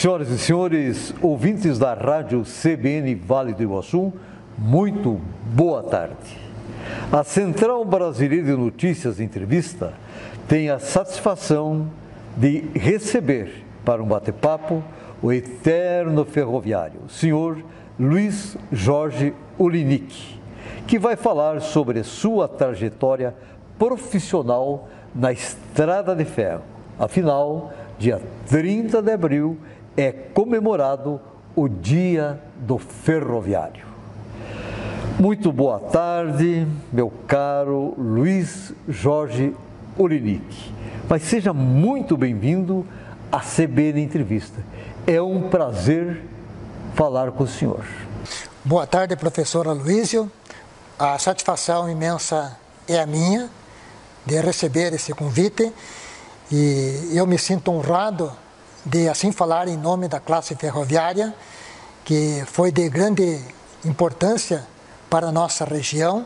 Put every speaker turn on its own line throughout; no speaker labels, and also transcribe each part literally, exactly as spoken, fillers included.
Senhoras e senhores, ouvintes da Rádio C B N Vale do Iguaçu, muito boa tarde. A Central Brasileira de Notícias Entrevista tem a satisfação de receber para um bate-papo o eterno ferroviário, o senhor Luiz Jorge Ulinick, que vai falar sobre sua trajetória profissional na Estrada de Ferro. Afinal, dia trinta de abril é comemorado o Dia do Ferroviário. Muito boa tarde, meu caro Luiz Jorge Ulinick. Mas seja muito bem-vindo à C B N Entrevista. É um prazer falar com o senhor.
Boa tarde, professor Aloísio. A satisfação imensa é a minha de receber esse convite e eu me sinto honrado de assim falar em nome da classe ferroviária, que foi de grande importância para a nossa região,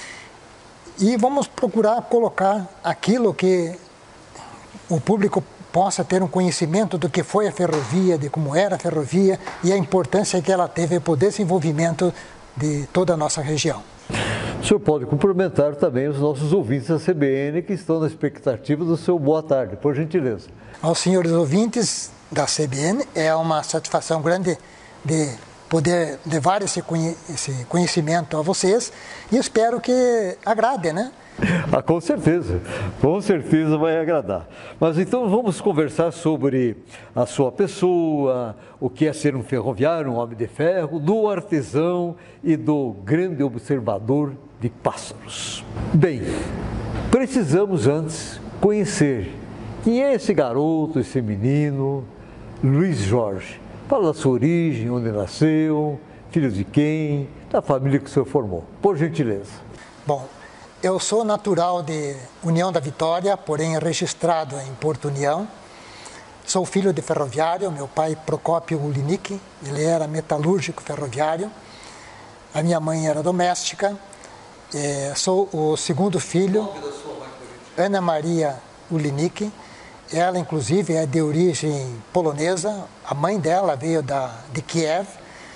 e vamos procurar colocar aquilo que o público possa ter um conhecimento do que foi a ferrovia, de como era a ferrovia e a importância que ela teve para o desenvolvimento de toda a nossa região.
O senhor pode cumprimentar também os nossos ouvintes da C B N que estão na expectativa do seu boa tarde, por gentileza.
Aos senhores ouvintes da C B N, é uma satisfação grande de poder levar esse conhecimento a vocês e espero que agrade, né?
Ah, com certeza, com certeza vai agradar. Mas então vamos conversar sobre a sua pessoa, o que é ser um ferroviário, um homem de ferro, do artesão e do grande observador de pássaros. Bem, precisamos antes conhecer quem é esse garoto, esse menino, Luiz Jorge. Fala da sua origem, onde nasceu, filho de quem, da família que o senhor formou, por gentileza.
Bom, eu sou natural de União da Vitória, porém registrado em Porto União. Sou filho de ferroviário, meu pai Procópio Ulinick, ele era metalúrgico ferroviário. A minha mãe era doméstica. É, sou o segundo filho, Ana Maria Ulinick. Ela, inclusive, é de origem polonesa. A mãe dela veio da, de Kiev.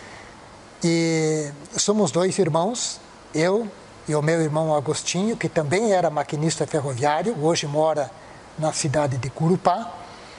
E somos dois irmãos, eu e o meu irmão Agostinho, que também era maquinista ferroviário, hoje mora na cidade de Curupá.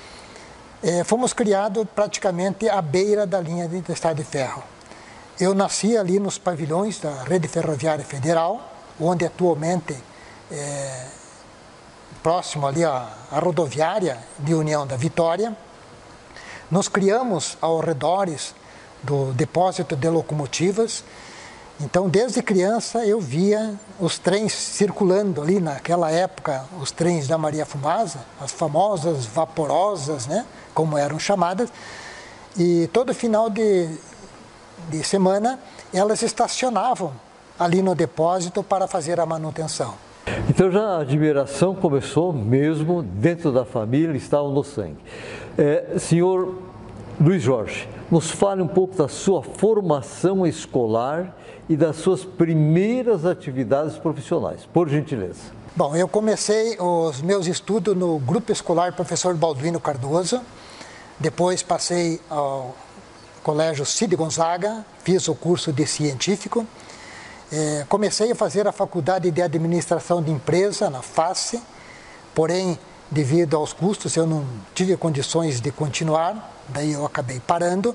É, fomos criados praticamente à beira da linha de estrada de ferro. Eu nasci ali nos pavilhões da Rede Ferroviária Federal, onde atualmente, é, próximo ali à, à rodoviária de União da Vitória. Nos criamos ao redores do depósito de locomotivas. Então, desde criança, eu via os trens circulando ali naquela época, os trens da Maria Fumaça, as famosas vaporosas, né, como eram chamadas, e todo final de, de semana elas estacionavam ali no depósito para fazer a manutenção.
Então já a admiração começou mesmo dentro da família, estava no sangue. É, senhor Luiz Jorge, nos fale um pouco da sua formação escolar e das suas primeiras atividades profissionais, por gentileza.
Bom, eu comecei os meus estudos no Grupo Escolar Professor Balduino Cardoso, depois passei ao Colégio Cid Gonzaga, fiz o curso de científico, é, comecei a fazer a faculdade de administração de empresa, na FACE, porém, devido aos custos, eu não tive condições de continuar, daí eu acabei parando,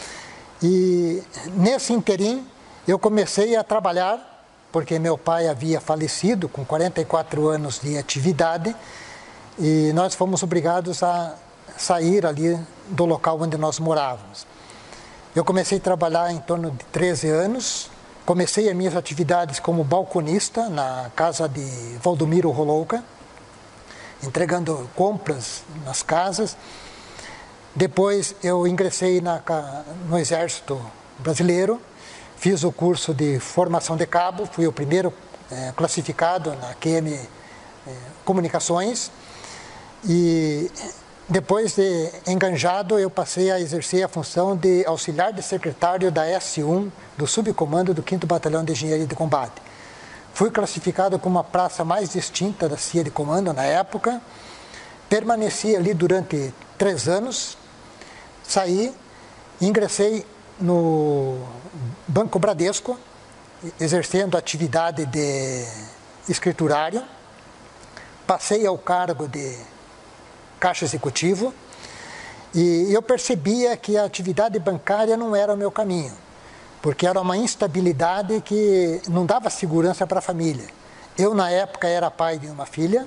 e nesse interim, eu comecei a trabalhar, porque meu pai havia falecido com quarenta e quatro anos de atividade e nós fomos obrigados a sair ali do local onde nós morávamos. Eu comecei a trabalhar em torno de treze anos, comecei as minhas atividades como balconista na casa de Valdomiro Rolouca, entregando compras nas casas. Depois eu ingressei na, no Exército Brasileiro, fiz o curso de formação de cabo, fui o primeiro é, classificado na Q M é, Comunicações e depois de enganjado eu passei a exercer a função de auxiliar de secretário da S um do subcomando do quinto Batalhão de Engenharia de Combate. Fui classificado como a praça mais distinta da C I A de comando na época, permaneci ali durante três anos, saí, ingressei no Banco Bradesco, exercendo atividade de escriturário, passei ao cargo de caixa executivo e eu percebia que a atividade bancária não era o meu caminho, porque era uma instabilidade que não dava segurança para a família. Eu, na época, era pai de uma filha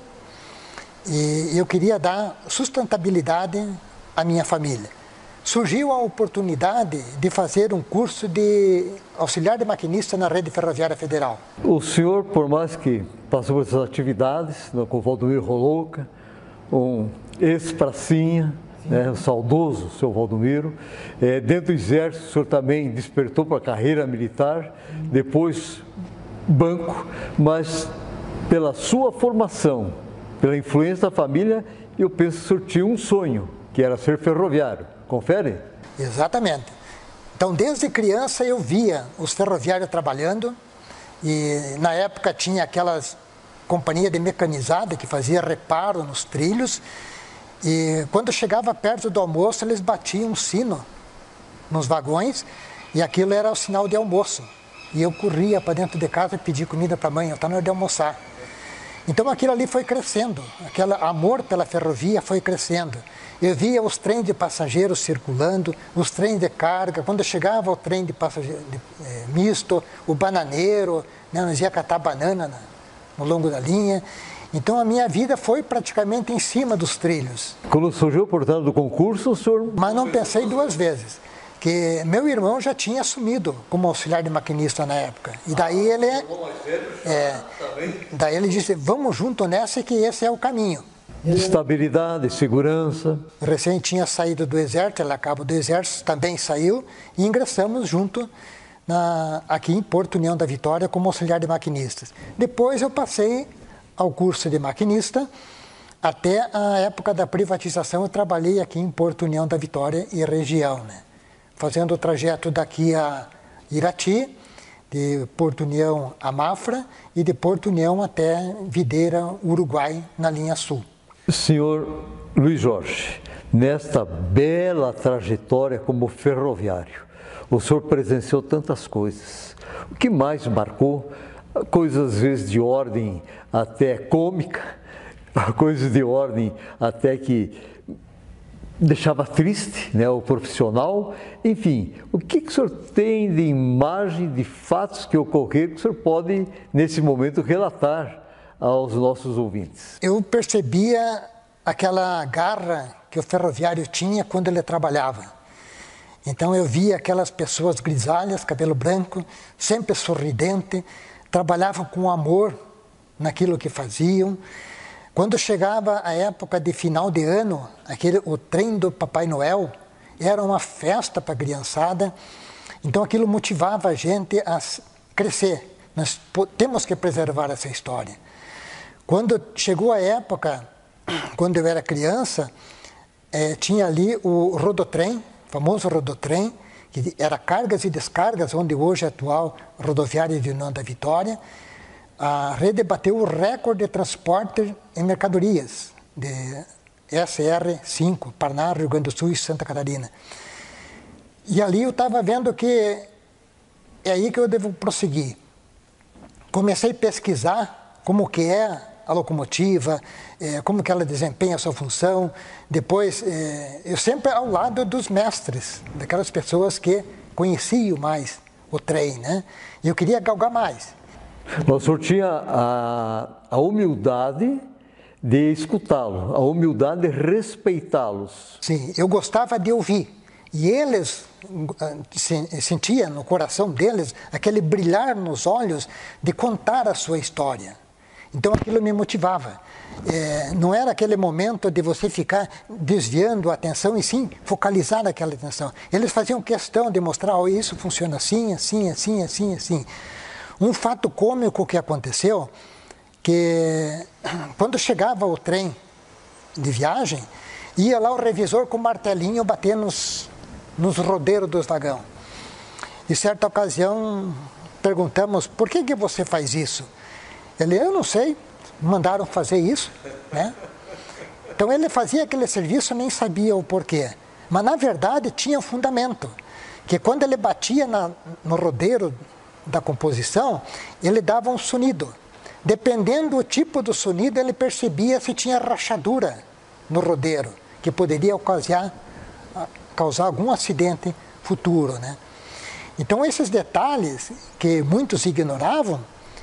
e eu queria dar sustentabilidade à minha família. Surgiu a oportunidade de fazer um curso de auxiliar de maquinista na Rede Ferroviária Federal.
O senhor, por mais que passou por essas atividades, com o Valdomiro Roloca, um ex-pracinha, né, o saudoso seu Valdomiro, é, dentro do Exército, o senhor também despertou para a carreira militar, depois banco, mas pela sua formação, pela influência da família, eu penso que o senhor tinha um sonho, que era ser ferroviário. Confere?
Exatamente. Então, desde criança eu via os ferroviários trabalhando e na época tinha aquelas companhias de mecanizada que fazia reparo nos trilhos e quando chegava perto do almoço eles batiam um sino nos vagões e aquilo era o sinal de almoço. E eu corria para dentro de casa e pedia comida para a mãe, está na hora de almoçar. Então aquilo ali foi crescendo, aquele amor pela ferrovia foi crescendo. Eu via os trens de passageiros circulando, os trens de carga, quando chegava o trem de passageiro de, é, misto, o bananeiro, né, nós ia catar banana na, no longo da linha. Então a minha vida foi praticamente em cima dos trilhos.
Quando surgiu, portanto, do concurso, o senhor...
Mas não pensei duas vezes, que meu irmão já tinha assumido como auxiliar de maquinista na época. E daí ele, é, daí ele disse, vamos junto nessa que esse é o caminho.
Estabilidade, segurança.
Recém tinha saído do Exército, ele acaba do Exército, também saiu, e ingressamos junto na, aqui em Porto União da Vitória como auxiliar de maquinistas. Depois eu passei ao curso de maquinista, até a época da privatização eu trabalhei aqui em Porto União da Vitória e região, né? Fazendo o trajeto daqui a Irati, de Porto União a Mafra e de Porto União até Videira, Uruguai, na linha sul.
Senhor Luiz Jorge, nesta bela trajetória como ferroviário, o senhor presenciou tantas coisas. O que mais marcou? Coisas às vezes de ordem até cômica, coisas de ordem até que deixava triste, né, o profissional. Enfim, o que, que o senhor tem de imagem, de fatos que ocorreram que o senhor pode, nesse momento, relatar aos nossos ouvintes?
Eu percebia aquela garra que o ferroviário tinha quando ele trabalhava. Então eu via aquelas pessoas grisalhas, cabelo branco, sempre sorridente, trabalhavam com amor naquilo que faziam. Quando chegava a época de final de ano, aquele, o trem do Papai Noel era uma festa para a criançada, então aquilo motivava a gente a crescer. Nós temos que preservar essa história. Quando chegou a época, quando eu era criança, eh, tinha ali o rodotrem, o famoso rodotrem, que era cargas e descargas, onde hoje é a atual rodoviária de União da Vitória. A rede bateu o recorde de transporte em mercadorias, de S R cinco, Paraná, Rio Grande do Sul e Santa Catarina. E ali eu estava vendo que é aí que eu devo prosseguir. Comecei a pesquisar como que é a locomotiva, eh, como que ela desempenha a sua função. Depois, eh, eu sempre ao lado dos mestres, daquelas pessoas que conheciam mais o trem, né? E eu queria galgar mais.
O senhor tinha a, a humildade de escutá-lo, a humildade de respeitá-los.
Sim, eu gostava de ouvir. E eles, sentia no coração deles aquele brilhar nos olhos de contar a sua história. Então aquilo me motivava. É, não era aquele momento de você ficar desviando a atenção e sim focalizar aquela atenção. Eles faziam questão de mostrar, oh, isso funciona assim, assim, assim, assim, assim. Um fato cômico que aconteceu, que quando chegava o trem de viagem, ia lá o revisor com o martelinho bater nos, nos rodeiros dos vagões. E certa ocasião perguntamos, por que que você faz isso? Ele, eu não sei, mandaram fazer isso, né? Então ele fazia aquele serviço, nem sabia o porquê. Mas, na verdade, tinha um fundamento, que quando ele batia na, no rodeiro da composição, ele dava um sonido. Dependendo do tipo do sonido, ele percebia se tinha rachadura no rodeiro, que poderia causar, causar algum acidente futuro, né? Então, esses detalhes que muitos ignoravam,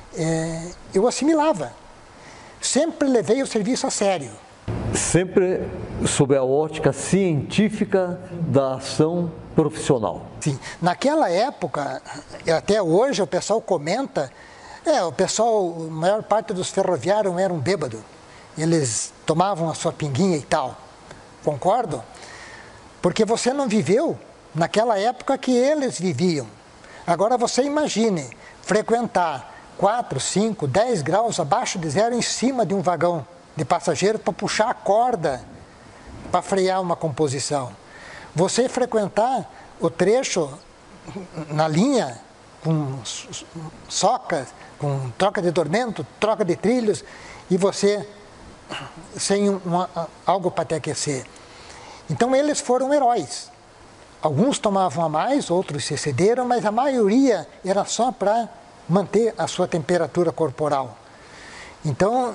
é, eu assimilava. Sempre levei o serviço a sério.
Sempre sob a ótica científica da ação profissional.
Sim. Naquela época, até hoje, o pessoal comenta, é, o pessoal, a maior parte dos ferroviários eram bêbados. Eles tomavam a sua pinguinha e tal. Concordo? Porque você não viveu naquela época que eles viviam. Agora você imagine frequentar quatro, cinco, dez graus abaixo de zero em cima de um vagão de passageiro para puxar a corda para frear uma composição. Você frequentar o trecho na linha com socas, com troca de dormento, troca de trilhos, e você sem uma, algo para te aquecer. Então eles foram heróis. Alguns tomavam a mais, outros se excederam, mas a maioria era só para manter a sua temperatura corporal. Então,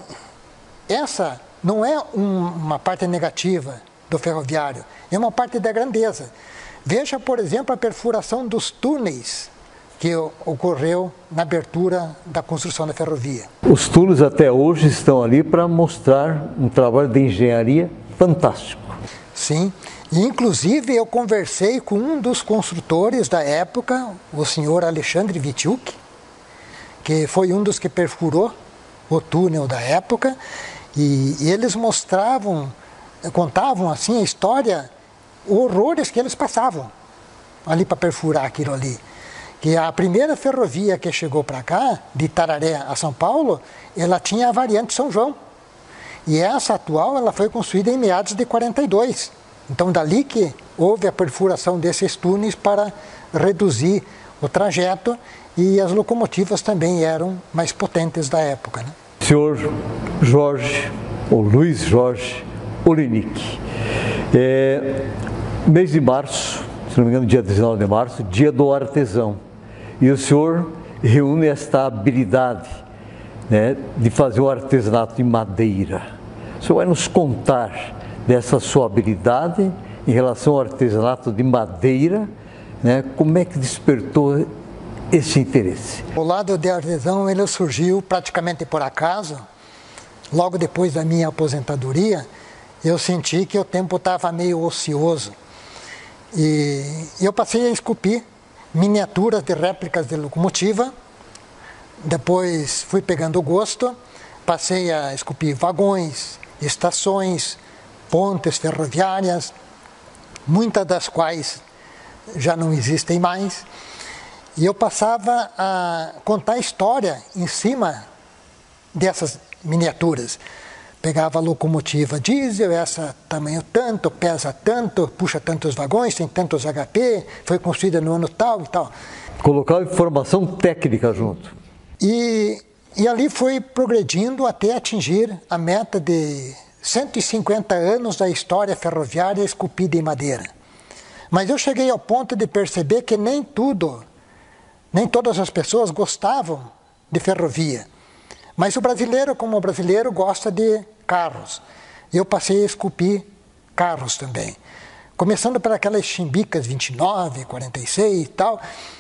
essa não é um, uma parte negativa do ferroviário, é uma parte da grandeza. Veja, por exemplo, a perfuração dos túneis que ocorreu na abertura da construção da ferrovia.
Os túneis até hoje estão ali para mostrar um trabalho de engenharia fantástico.
Sim. E, inclusive, eu conversei com um dos construtores da época, o senhor Alexandre Vitiuk, que foi um dos que perfurou o túnel da época, e, e eles mostravam, contavam assim a história, horrores que eles passavam ali para perfurar aquilo ali. Que a primeira ferrovia que chegou para cá, de Itararé a São Paulo, ela tinha a variante São João. E essa atual, ela foi construída em meados de quarenta e dois. Então, dali que houve a perfuração desses túneis para reduzir o trajeto, e as locomotivas também eram mais potentes da época, né?
Senhor Jorge, ou Luiz Jorge Olinick, é, mês de março, se não me engano, dia dezenove de março, dia do artesão. E o senhor reúne esta habilidade, né, de fazer o artesanato de madeira. O senhor vai nos contar dessa sua habilidade em relação ao artesanato de madeira, né? Como é que despertou esse interesse?
O lado de artesão, ele surgiu praticamente por acaso. Logo depois da minha aposentadoria, eu senti que o tempo estava meio ocioso. E eu passei a esculpir miniaturas de réplicas de locomotiva. Depois fui pegando o gosto, passei a esculpir vagões, estações, pontes ferroviárias, muitas das quais já não existem mais. E eu passava a contar história em cima dessas miniaturas. Pegava a locomotiva diesel, essa tamanho tanto, pesa tanto, puxa tantos vagões, tem tantos H P, foi construída no ano tal e tal.
Colocava informação técnica junto.
E, e ali foi progredindo até atingir a meta de cento e cinquenta anos da história ferroviária esculpida em madeira. Mas eu cheguei ao ponto de perceber que nem tudo, nem todas as pessoas gostavam de ferrovia. Mas o brasileiro, como o brasileiro, gosta de carros. Eu passei a esculpir carros também. Começando por aquelas chimbicas vinte e nove, quarenta e seis e tal.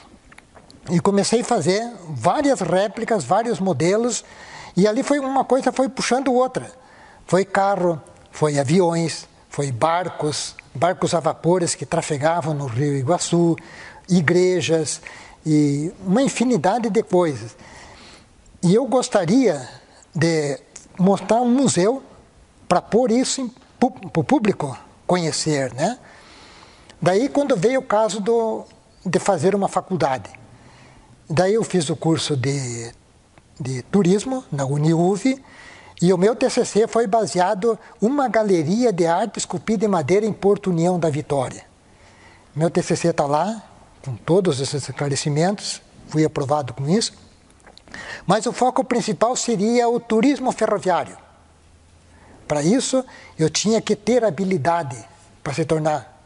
E comecei a fazer várias réplicas, vários modelos. E ali foi uma coisa foi puxando outra. Foi carro, foi aviões, foi barcos, barcos a vapores que trafegavam no Rio Iguaçu, igrejas e uma infinidade de coisas. E eu gostaria de montar um museu para pôr isso para o público conhecer, né? Daí quando veio o caso do, de fazer uma faculdade. Daí eu fiz o curso de, de turismo na Uniuv, e o meu T C C foi baseado em uma galeria de arte esculpida em madeira em Porto União da Vitória. Meu T C C está lá, com todos esses esclarecimentos, fui aprovado com isso. Mas o foco principal seria o turismo ferroviário. Para isso, eu tinha que ter habilidade para se tornar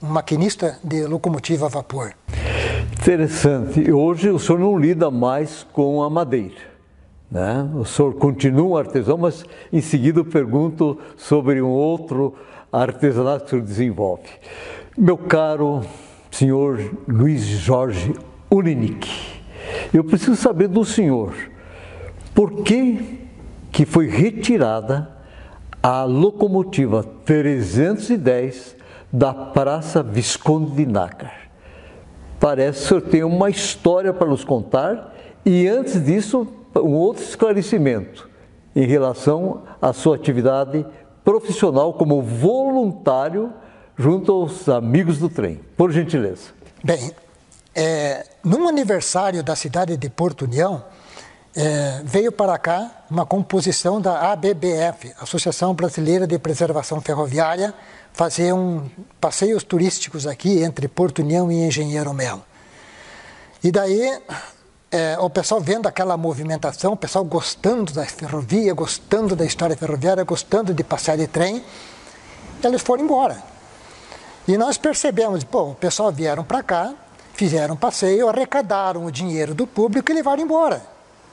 um maquinista de locomotiva a vapor.
Interessante. Hoje o senhor não lida mais com a madeira, né? O senhor continua artesão, mas em seguida eu pergunto sobre um outro artesanato que o senhor desenvolve. Meu caro senhor Luiz Jorge Ulinick, eu preciso saber do senhor por que que foi retirada a locomotiva trezentos e dez da Praça Visconde de Nácar. Parece que o senhor tem uma história para nos contar e, antes disso, um outro esclarecimento em relação à sua atividade profissional como voluntário junto aos amigos do trem. Por gentileza.
Bem, é, num aniversário da cidade de Porto União, é, veio para cá uma composição da A B B F, Associação Brasileira de Preservação Ferroviária, fazer um passeios turísticos aqui entre Porto União e Engenheiro Melo. E daí, é, o pessoal vendo aquela movimentação, o pessoal gostando da ferrovia, gostando da história ferroviária, gostando de passear de trem, eles foram embora. E nós percebemos, pô, o pessoal vieram para cá, fizeram um passeio, arrecadaram o dinheiro do público e levaram embora.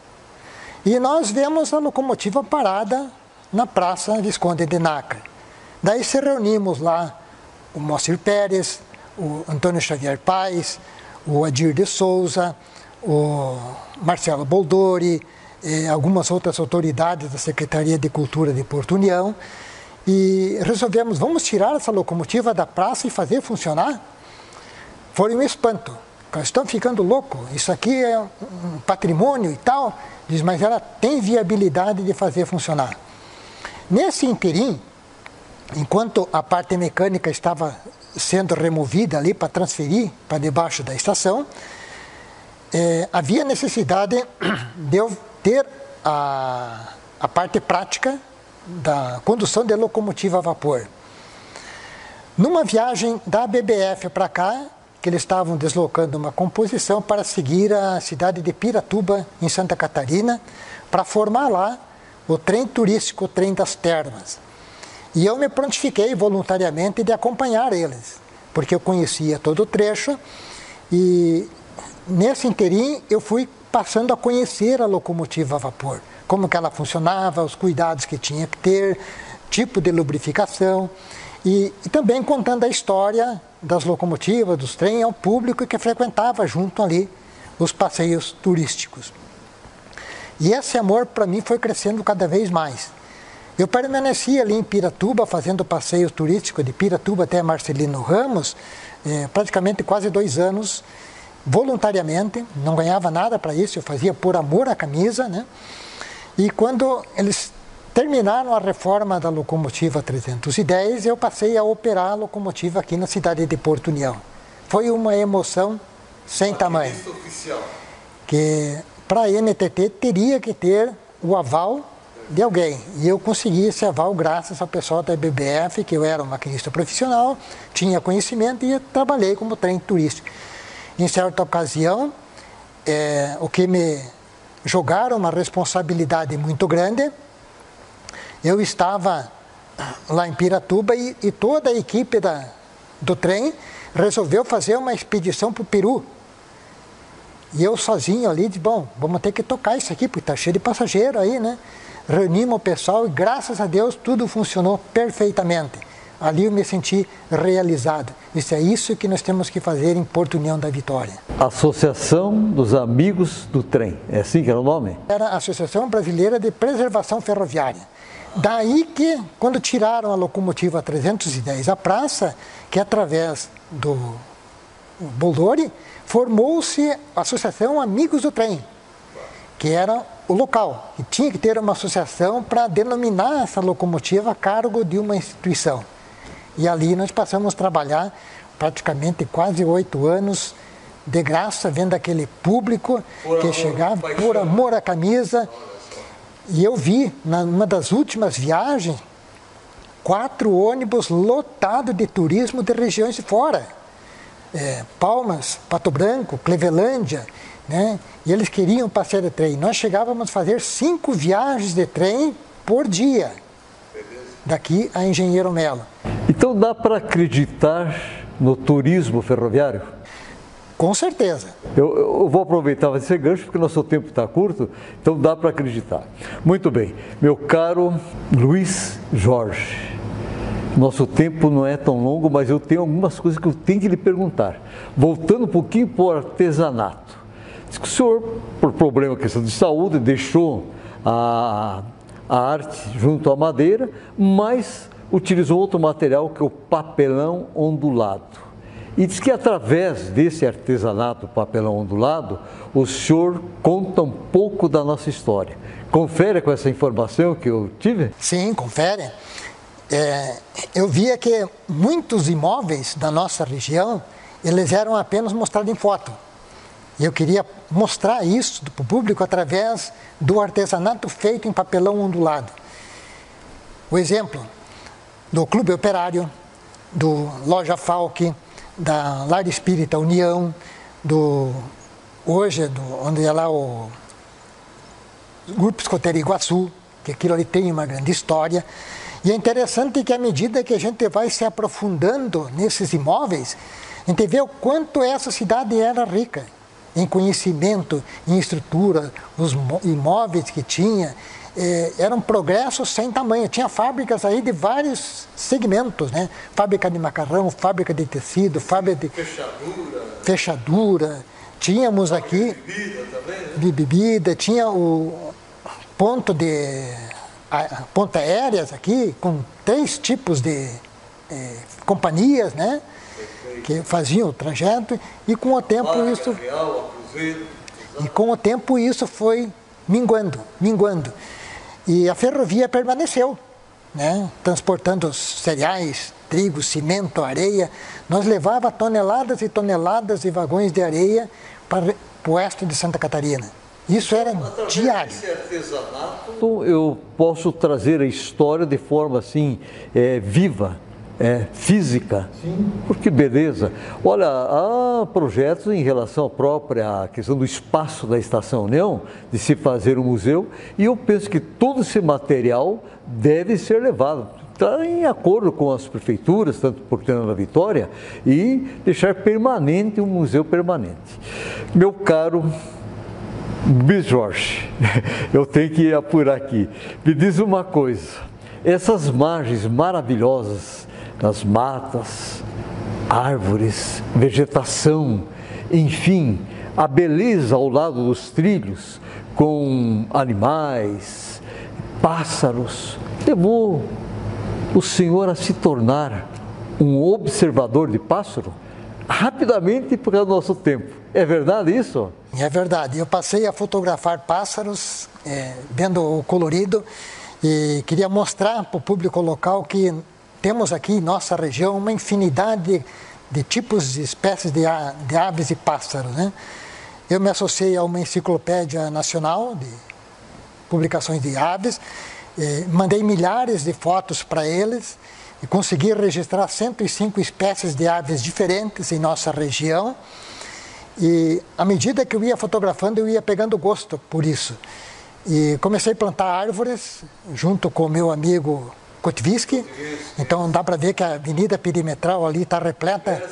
E nós vemos a locomotiva parada na Praça Visconde de Nácar. Daí se reunimos lá o Moacir Pérez, o Antônio Xavier Paes, o Adir de Souza, o Marcelo Boldori, e algumas outras autoridades da Secretaria de Cultura de Porto União, e resolvemos, vamos tirar essa locomotiva da praça e fazer funcionar? Foi um espanto. Estão ficando loucos, isso aqui é um patrimônio e tal. Diz, mas ela tem viabilidade de fazer funcionar. Nesse interim, enquanto a parte mecânica estava sendo removida ali para transferir para debaixo da estação, é, havia necessidade de eu ter a, a parte prática da condução de locomotiva a vapor. Numa viagem da B B F para cá, que eles estavam deslocando uma composição para seguir a cidade de Piratuba, em Santa Catarina, para formar lá o trem turístico, o trem das termas. E eu me prontifiquei voluntariamente de acompanhar eles, porque eu conhecia todo o trecho e nesse interim eu fui passando a conhecer a locomotiva a vapor, como que ela funcionava, os cuidados que tinha que ter, tipo de lubrificação e, e também contando a história das locomotivas, dos trens ao público que frequentava junto ali os passeios turísticos. E esse amor para mim foi crescendo cada vez mais. Eu permaneci ali em Piratuba, fazendo passeio turístico de Piratuba até Marcelino Ramos, eh, praticamente quase dois anos, voluntariamente, não ganhava nada para isso, eu fazia por amor à camisa, né? E quando eles terminaram a reforma da locomotiva trezentos e dez, eu passei a operar a locomotiva aqui na cidade de Porto União. Foi uma emoção sem tamanho. Oficial. Que para a N T T teria que ter o aval de alguém. E eu consegui esse aval graças ao pessoal da B B F, que eu era um maquinista profissional, tinha conhecimento e trabalhei como trem turístico. Em certa ocasião, é, o que me jogaram uma responsabilidade muito grande, eu estava lá em Piratuba e, e toda a equipe da, do trem resolveu fazer uma expedição para o Peru. E eu sozinho ali, disse, bom, vamos ter que tocar isso aqui, porque está cheio de passageiro aí, né? Reunimos o pessoal e graças a Deus tudo funcionou perfeitamente. Ali eu me senti realizado. Isso é isso que nós temos que fazer em Porto União da Vitória.
Associação dos Amigos do Trem, é assim que era o nome?
Era a Associação Brasileira de Preservação Ferroviária. Daí que, quando tiraram a locomotiva trezentos e dez à praça, que através do Boldori, formou-se a Associação Amigos do Trem, que era o local. E tinha que ter uma associação para denominar essa locomotiva a cargo de uma instituição. E ali nós passamos a trabalhar praticamente quase oito anos, de graça, vendo aquele público por que amor, chegava paixão. Por amor à camisa. E eu vi, numa das últimas viagens, quatro ônibus lotados de turismo de regiões de fora. É, Palmas, Pato Branco, Clevelândia, né? E eles queriam passear de trem. Nós chegávamos a fazer cinco viagens de trem por dia, daqui a Engenheiro Melo.
Então dá para acreditar no turismo ferroviário?
Com certeza.
Eu, eu vou aproveitar esse gancho porque nosso tempo está curto, então dá para acreditar. Muito bem, meu caro Luiz Jorge, nosso tempo não é tão longo, mas eu tenho algumas coisas que eu tenho que lhe perguntar. Voltando um pouquinho para o artesanato. Diz que o senhor, por problema, questão de saúde, deixou a, a arte junto à madeira, mas utilizou outro material que é o papelão ondulado. E diz que através desse artesanato papelão ondulado, o senhor conta um pouco da nossa história. Confere com essa informação que eu tive?
Sim, confere. É, eu via que muitos imóveis da nossa região, eles eram apenas mostrados em foto. E eu queria mostrar isso para o público através do artesanato feito em papelão ondulado. O exemplo do Clube Operário, do Loja Falck, da Lar Espírita União, do, hoje, do, onde é lá o Grupo Escoteiro Iguaçu, que aquilo ali tem uma grande história. E é interessante que à medida que a gente vai se aprofundando nesses imóveis, a gente vê o quanto essa cidade era rica em conhecimento, em estrutura, os imóveis que tinha, eh, era um progresso sem tamanho. Tinha fábricas aí de vários segmentos, né? Fábrica de macarrão, fábrica de tecido, fábrica de
fechadura,
fechadura. Tínhamos aqui
de bebida também, né?
de bebida, tinha o ponto de a, ponta aéreas aqui, com três tipos de eh, companhias, né? Que faziam o trajeto, e com o tempo
Larga,
isso
Real, Cruzeiro,
e com o tempo isso foi minguando, minguando. E a ferrovia permaneceu, né? Transportando cereais, trigo, cimento, areia. Nós levava toneladas e toneladas de vagões de areia para o oeste de Santa Catarina. Isso era
através
diário.
desse artesanato,
Então, eu posso trazer a história de forma assim, é, viva, é, física. Sim. Porque beleza. Olha, há projetos em relação à própria questão do espaço da Estação União, de se fazer um museu, e eu penso que todo esse material deve ser levado, está em acordo com as prefeituras, tanto por Fernando da Vitória, e deixar permanente um museu permanente. Meu caro Luiz Jorge, eu tenho que apurar aqui. Me diz uma coisa, essas margens maravilhosas, das matas, árvores, vegetação, enfim, a beleza ao lado dos trilhos, com animais, pássaros, levou o senhor a se tornar um observador de pássaro rapidamente por causa do nosso tempo. É verdade isso?
É verdade. Eu passei a fotografar pássaros, é, vendo o colorido, e queria mostrar para o público local que temos aqui em nossa região uma infinidade de, de tipos de espécies de, de aves e pássaros, né? Eu me associei a uma enciclopédia nacional de publicações de aves, eh, mandei milhares de fotos para eles e consegui registrar cento e cinco espécies de aves diferentes em nossa região. E à medida que eu ia fotografando, eu ia pegando gosto por isso. E comecei a plantar árvores junto com o meu amigo Kotviski. Então dá para ver que a avenida perimetral ali está repleta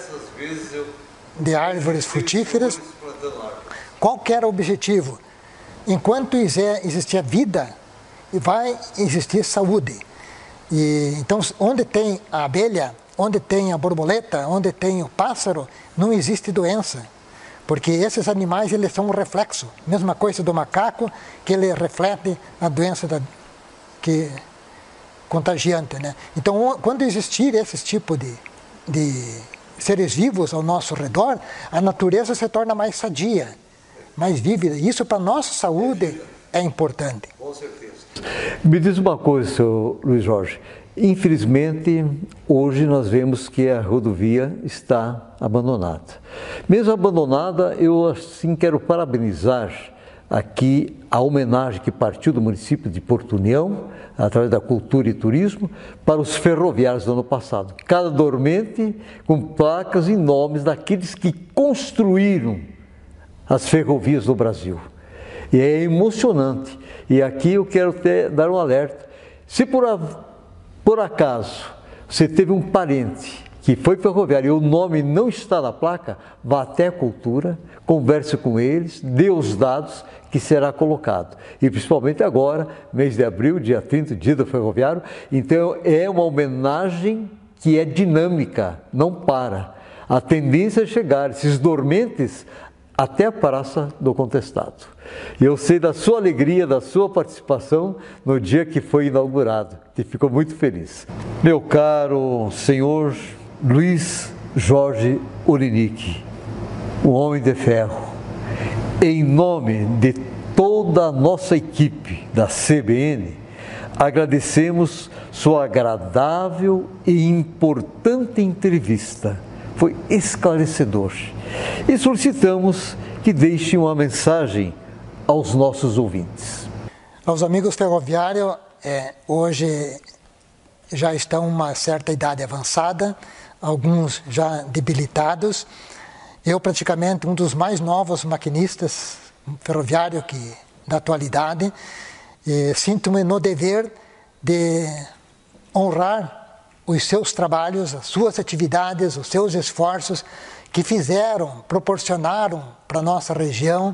de árvores frutíferas. Qual que era o objetivo? Enquanto existia vida, vai existir saúde. E, então, onde tem a abelha, onde tem a borboleta, onde tem o pássaro, não existe doença. Porque esses animais, eles são um reflexo. Mesma coisa do macaco, que ele reflete a doença da, que, contagiante, né? Então, quando existir esse tipo de, de seres vivos ao nosso redor, a natureza se torna mais sadia, mais vívida. Isso para a nossa saúde é importante.
com certeza.
Me diz uma coisa, senhor Luiz Jorge. Infelizmente, hoje nós vemos que a rodovia está abandonada. Mesmo abandonada, eu assim quero parabenizar aqui a homenagem que partiu do município de Porto União, através da Cultura e Turismo, para os ferroviários do ano passado. Cada dormente com placas e nomes daqueles que construíram as ferrovias do Brasil. E é emocionante. E aqui eu quero ter, dar um alerta. Se por, a, por acaso você teve um parente que foi ferroviário e o nome não está na placa, vá até a cultura, converse com eles, dê os dados que será colocado. E principalmente agora, mês de abril, dia trinta, dia do ferroviário, então é uma homenagem que é dinâmica, não para. A tendência é chegar, esses dormentes, até a Praça do Contestado. Eu sei da sua alegria, da sua participação no dia que foi inaugurado, que ficou muito feliz. Meu caro senhor Luiz Jorge Orinic, o Homem de Ferro, em nome de toda a nossa equipe da C B N, agradecemos sua agradável e importante entrevista. Foi esclarecedor. E solicitamos que deixe uma mensagem aos nossos ouvintes.
Aos amigos ferroviários, é, hoje já estão uma certa idade avançada, alguns já debilitados. Eu, praticamente, um dos mais novos maquinistas ferroviários que, da atualidade, e sinto-me no dever de honrar os seus trabalhos, as suas atividades, os seus esforços que fizeram, proporcionaram para a nossa região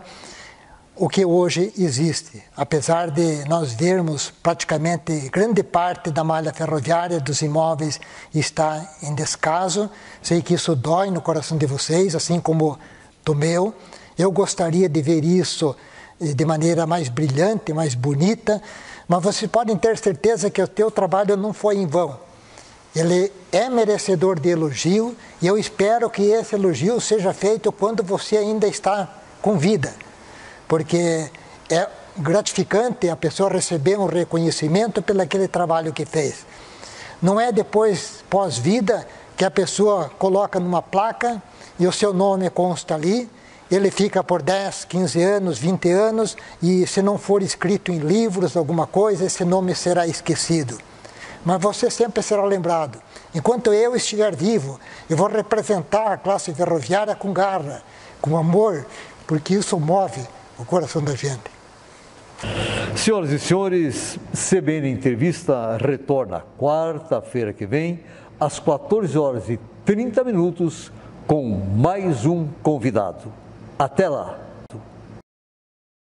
o que hoje existe. Apesar de nós vermos praticamente grande parte da malha ferroviária dos imóveis está em descaso, sei que isso dói no coração de vocês, assim como do meu. Eu gostaria de ver isso de maneira mais brilhante, mais bonita, mas vocês podem ter certeza que o teu trabalho não foi em vão. Ele é merecedor de elogio e eu espero que esse elogio seja feito quando você ainda está com vida, porque é gratificante a pessoa receber um reconhecimento pelo aquele trabalho que fez. Não é depois, pós-vida, que a pessoa coloca numa placa e o seu nome consta ali, ele fica por dez, quinze anos, vinte anos e se não for escrito em livros, alguma coisa, esse nome será esquecido. Mas você sempre será lembrado. Enquanto eu estiver vivo, eu vou representar a classe ferroviária com garra, com amor, porque isso move o coração da gente.
Senhoras e senhores, C B N Entrevista retorna quarta-feira que vem, às quatorze horas e trinta minutos, com mais um convidado. Até lá!